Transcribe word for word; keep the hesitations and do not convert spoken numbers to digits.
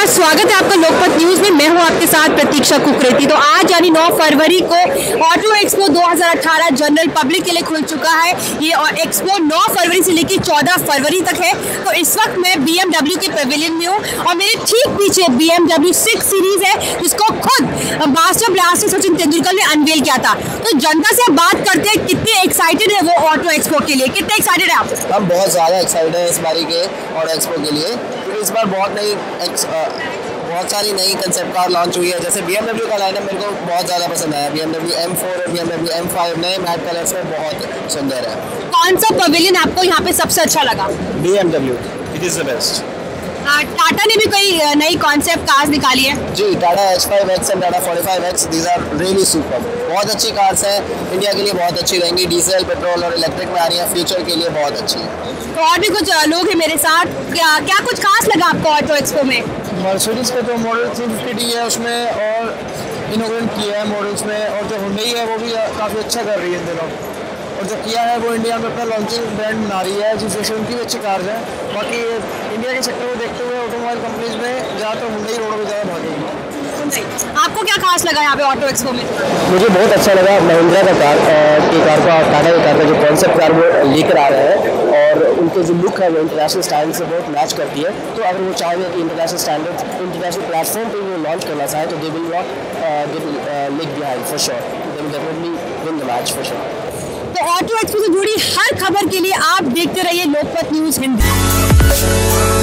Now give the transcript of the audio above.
नमस्कार, स्वागत है आपका लोकमत न्यूज में। मैं हूं आपके साथ प्रतीक्षा कुकरेती। तो आज यानी नौ फरवरी को ऑटो एक्सपो दो हज़ार अठारह जनरल पब्लिक के लिए खुल चुका है। ये एक्सपो नौ फरवरी से लेकर चौदह फरवरी तक है। तो इस वक्त मैं बी एम डब्ल्यू के पेविलियन में हूँ और मेरे ठीक पीछे B M W six series है, जिसको खुद मास्टर ब्लास्टर सचिन तेंदुलकर ने अनवेल किया था। तो जनता से बात करते हैं, कितने एक्साइटेड है वो ऑटो एक्सपो के लिए? कितने एक्साइटेड है आप? हम बहुत ज़्यादा एक्साइटेड है इस बारी के ऑटो एक्सपो के लिए, क्योंकि इस बार बहुत नई बहुत सारी नई कंसेप्ट कार लॉन्च हुई है। जैसे बी एम डब्ल्यू का लाइनअप मेरे को बहुत ज़्यादा पसंद आया। B M W M four और B M W M five नए मैट कलर्स में बहुत सुंदर है। कौन सा पवेलियन आपको यहाँ पे सबसे अच्छा लगा? B M W, it is the best. Tata ने भी कोई नई कॉन्सेप्ट कार्स निकाली है? जी, Tata H five X and Tata forty five X, these are really super. बहुत अच्छी कार्स हैं, इंडिया के लिए बहुत अच्छी रहेंगी। डीजल, पेट्रोल और इलेक्ट्रिक में आ रही है, फ्यूचर के लिए बहुत अच्छी है। तो और भी कुछ लोग हैं मेरे साथ, क्या क्या कुछ खास लगा आपको ऑटो एक्सपो में? मर्सिडीज का जो मॉडल थ्री फिफ्टी डी है उसमें और इनोवेट किया है मॉडल्स में, और जो हुंडई है वो भी काफ़ी अच्छा कर रही है इन दिनों। और जो किया है वो इंडिया में अपना लॉन्चिंग ब्रांड बना रही है, जिस वजह से उनकी भी अच्छी कार्स हैं। बाकी इंडिया के सेक्टर को देखते हुए ऑटोमोबाइल कंपनीज में ज़्यादातर हुंडई रोडों पर ज़्यादा भागेगी। आपको क्या खास लगा यहाँ पे ऑटो एक्सपो में? मुझे बहुत अच्छा लगा महिंद्रा का कार की कार का और टाटा की कार का जो कॉन्सेप्ट कार वो लेकर आ रहे हैं, और उनके जो लुक है वो इंटरनेशनल स्टैंडर्ड से बहुत मैच करती है। तो अगर वो चाहेंगे कि इंटरनेशनल स्टैंडर्ड इंटरनेशनल प्लेटफॉर्म पे वो लॉन्च करना चाहे तो they will not they will lag behind for sure, they will definitely win the match for sure. तो ऑटो एक्सपो से जुड़ी हर खबर के लिए आप देखते रहिए लोकमत न्यूज हिंदी।